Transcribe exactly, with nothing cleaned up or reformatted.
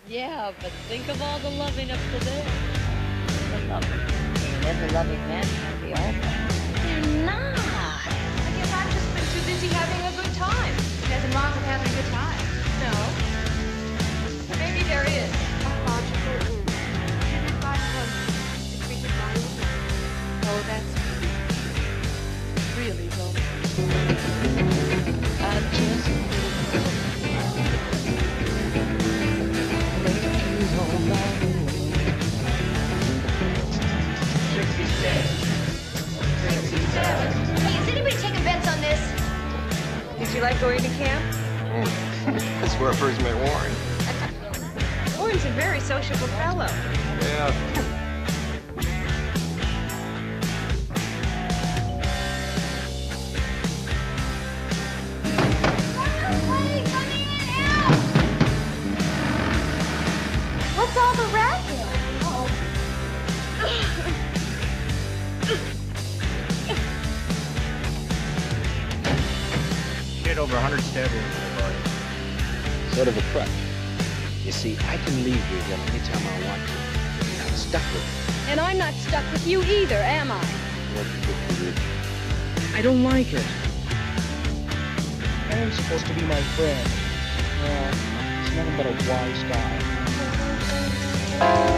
Yeah, but think of all the loving up to there. The loving. And every loving man can be all that. You're not. I guess I've just been too busy having a good time. Nothing wrong with having a good time. No. Maybe there is. Biological wound. Treated by husband. Treated by a woman. Oh, that's really lonely. I'm just a little girl. sixty-six. sixty-seven. Hey, is anybody taking bets on this? Did you like going to camp? Mm. That's where I first met Warren. Warren's a very sociable fellow. Yeah. What's all the racket? Hit over a hundred stab wounds in my body. Sort of a crutch. You see, I can leave here again anytime I want to. I'm not stuck with it. And I'm not stuck with you either, am I? What good for you? I don't like it. Aaron's supposed to be my friend. Well, he's nothing but a wise guy.